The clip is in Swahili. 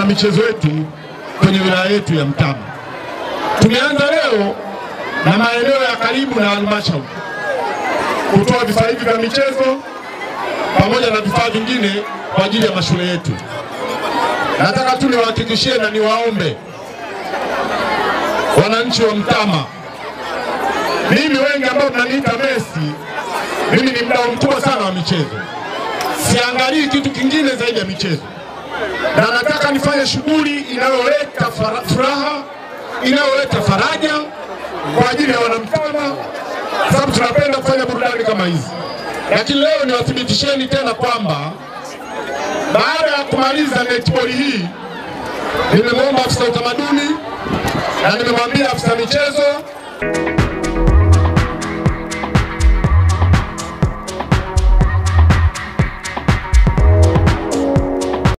wanamichezo wetu kwenye wilaya yetu ya Mtama. Tumeanza leo na maeneo ya karibu na halmashauri kutoa vifaa hivi vya michezo pamoja na vifaa vingine kwa ajili ya mashule yetu. Nataka tu niwahakikishie na niwaombe wananchi wa Mtama, mimi wengi ambao mnaniita Messi, mimi ni mdau mkubwa sana wa michezo. Siangalii kitu kingine zaidi ya michezo. Na nataka nifanye shughuli inayoleta furaha, inayoleta faraja kwa ajili ya wanamtama, sababu tunapenda kufanya burudani kama hizi. Lakini leo niwathibitisheni tena kwamba baada ya kumaliza netball hii, nimemwomba afisa utamaduni na nimemwambia afisa michezo